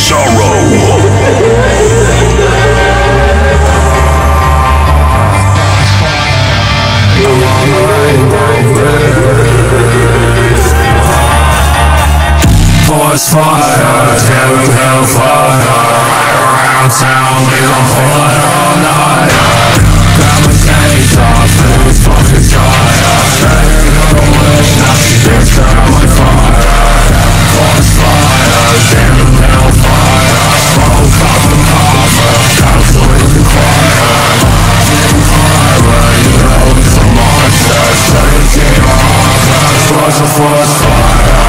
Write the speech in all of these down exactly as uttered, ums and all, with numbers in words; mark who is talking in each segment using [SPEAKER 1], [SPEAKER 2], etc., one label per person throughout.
[SPEAKER 1] sorrow. Force fire, tearing hellfire. Around town, we gon' pull it all night. Grab my chains off, lose fucking tire. Saying I don't wish, now she gets her on my fire. Force fire, tearing hellfire. Smoke up and cover, calculate the fire. Getting higher, you know it's a monster. Searching on, force of force fire.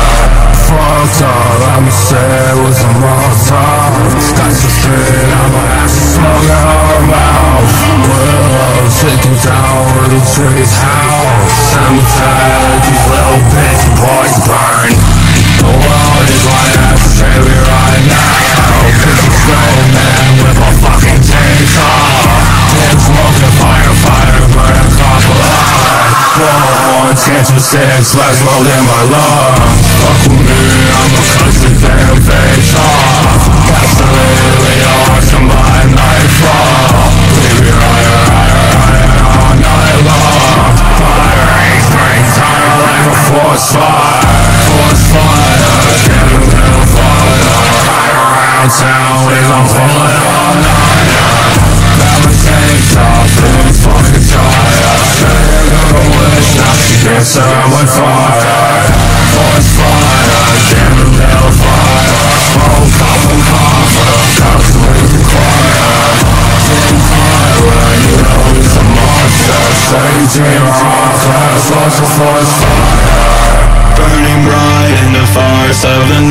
[SPEAKER 1] Fucked up, I'ma say it was a Molotov. That's the street, I'ma have to smoke it all mouth. Willow, taking down where the trees house. Cemetery, these little bitch boys burn. The world is like ashtray right now. Cause I'm straight man with a fucking chainsaw. Damn smoking fire, fire, burn a couple of blood. ten to six, less rolled in my lungs. Fuck with me, I'ma cut your damn face off. Gasoline, you're somebody nightfall. Leave me higher, higher, higher all night long. Fire ain't springtime like a force fire. Force fire, getting hellfire. Around town, we gon' pull it all night. Grab my chains off, lose fucking tire. Saying I don't wish, now she gets her on my fire. Force fire, getting hellfire. Smoke up and cover, calculate the choir. Getting higher, you know he's a monster. Saging rocker, force of force fire. Burning bright in the forest of the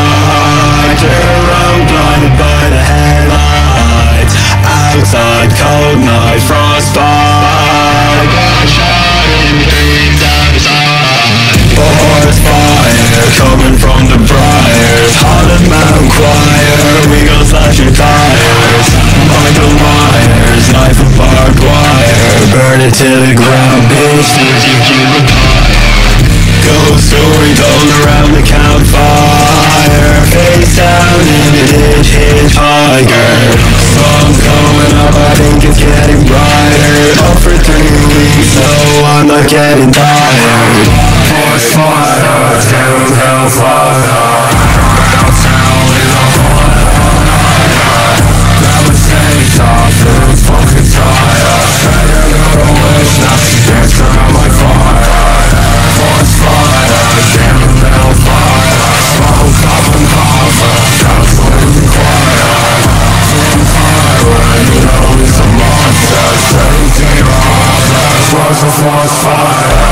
[SPEAKER 1] night. Around blinded by the headlights. Outside, cold night, frostbite. Gunshot in dreams outside. Forest fire coming from the briars. Holland Mountain Choir, we gon' slash your tires. Michael Myers, knife and barbed wire. Burn it to the ground, bitch, till you feel the fire. Ghost story told around the campfire. Face down in the ditch, hitchhiker. Sun coming up, I think it's getting brighter. Up for three weeks, no, I'm not getting tired. Force fire, tearing hellfire. Around town, we gon' pull it all night. Grab my chains off, lose fucking tire. Saying I don't wish, now she gets her on my fire. Force fire, getting hellfire. Smoke up and cover, calculate the choir. Getting higher, you know he's a monster. Saging rocker, force of force fire.